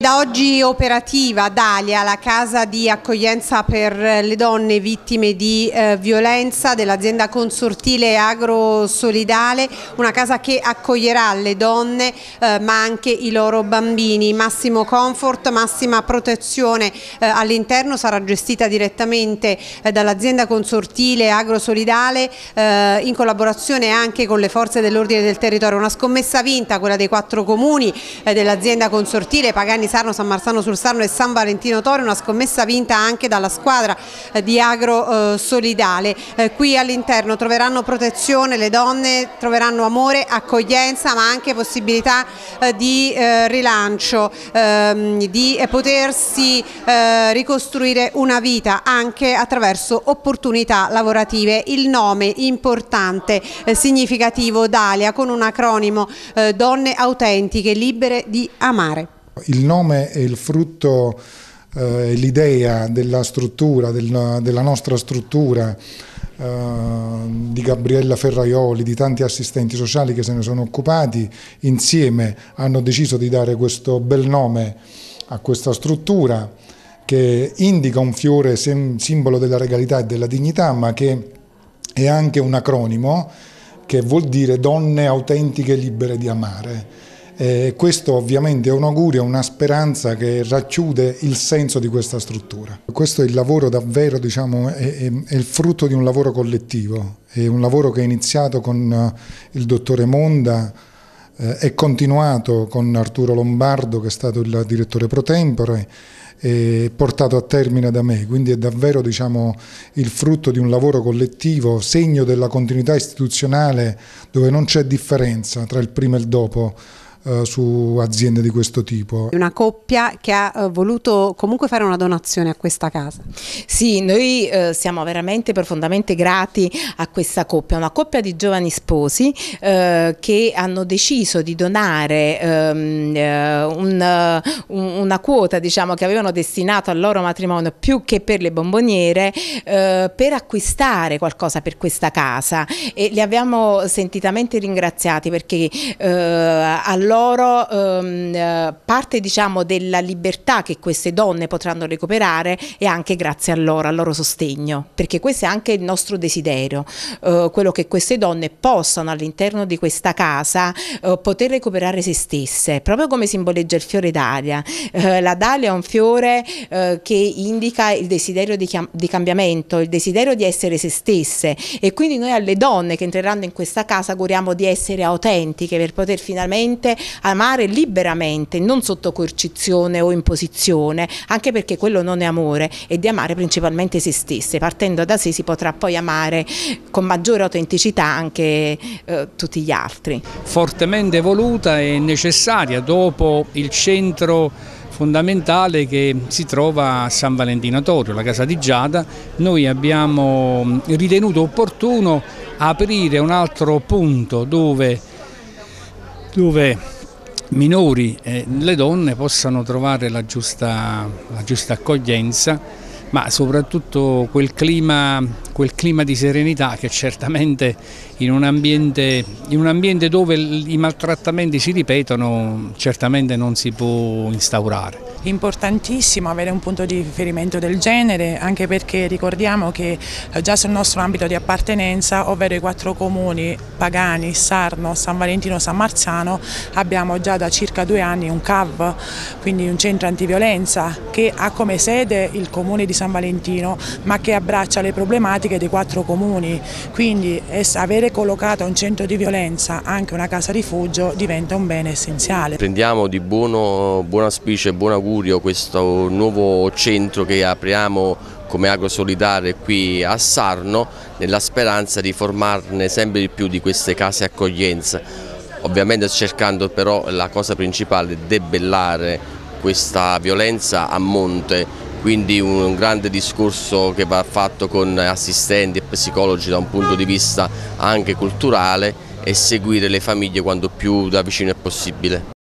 Da oggi operativa Dalia, la casa di accoglienza per le donne vittime di violenza dell'azienda consortile Agrosolidale, una casa che accoglierà le donne ma anche i loro bambini. Massimo comfort, massima protezione all'interno, sarà gestita direttamente dall'azienda consortile Agrosolidale in collaborazione anche con le forze dell'ordine del territorio. Una scommessa vinta, quella dei 4 comuni dell'azienda consortile, Pagani, Sarno, San Marzano sul Sarno e San Valentino Torio, una scommessa vinta anche dalla squadra di Agrosolidale. Qui all'interno troveranno protezione le donne, troveranno amore, accoglienza, ma anche possibilità di rilancio, di potersi ricostruire una vita anche attraverso opportunità lavorative. Il nome importante, significativo, Dalia, con un acronimo Donne autentiche, libere di amare. Il nome è il frutto, l'idea della struttura, della nostra struttura, di Gabriella Ferraioli, di tanti assistenti sociali che se ne sono occupati, insieme hanno deciso di dare questo bel nome a questa struttura che indica un fiore simbolo della regalità e della dignità, ma che è anche un acronimo che vuol dire donne autentiche libere di amare. Questo ovviamente è un augurio, una speranza che racchiude il senso di questa struttura. Questo è il lavoro davvero, diciamo, è il frutto di un lavoro collettivo, è un lavoro che è iniziato con il dottore Monda, è continuato con Arturo Lombardo, che è stato il direttore pro tempore, e portato a termine da me, quindi è davvero, diciamo, il frutto di un lavoro collettivo, segno della continuità istituzionale dove non c'è differenza tra il prima e il dopo su aziende di questo tipo. Una coppia che ha voluto comunque fare una donazione a questa casa. Sì, noi siamo veramente profondamente grati a questa coppia, una coppia di giovani sposi che hanno deciso di donare una quota, diciamo, che avevano destinato al loro matrimonio più che per le bomboniere, per acquistare qualcosa per questa casa, e li abbiamo sentitamente ringraziati perché a loro parte, diciamo, della libertà che queste donne potranno recuperare è anche grazie a loro, al loro sostegno, perché questo è anche il nostro desiderio, quello che queste donne possano all'interno di questa casa poter recuperare se stesse, proprio come simboleggia il fiore Dalia. La Dalia è un fiore che indica il desiderio di cambiamento, il desiderio di essere se stesse, e quindi noi alle donne che entreranno in questa casa auguriamo di essere autentiche per poter finalmente amare liberamente, non sotto coercizione o imposizione, anche perché quello non è amore, è di amare principalmente se stesse. Partendo da sé si potrà poi amare con maggiore autenticità anche tutti gli altri. Fortemente voluta e necessaria dopo il centro fondamentale che si trova a San Valentino Torio, la casa di Giada. Noi abbiamo ritenuto opportuno aprire un altro punto dove minori e le donne possano trovare la giusta accoglienza, ma soprattutto quel clima di serenità che certamente in un ambiente dove i maltrattamenti si ripetono certamente non si può instaurare. Importantissimo avere un punto di riferimento del genere, anche perché ricordiamo che già sul nostro ambito di appartenenza, ovvero i 4 comuni Pagani, Sarno, San Valentino, San Marzano, abbiamo già da circa 2 anni un CAV, quindi un centro antiviolenza, che ha come sede il comune di San Valentino, ma che abbraccia le problematiche dei 4 comuni, quindi avere collocato un centro di violenza, anche una casa rifugio, diventa un bene essenziale. Prendiamo di buon auspicio e buon augurio questo nuovo centro che apriamo come Agrosolidale qui a Sarno, nella speranza di formarne sempre di più di queste case accoglienza, ovviamente cercando però la cosa principale, debellare questa violenza a monte, quindi un grande discorso che va fatto con assistenti e psicologi da un punto di vista anche culturale, e seguire le famiglie quanto più da vicino è possibile.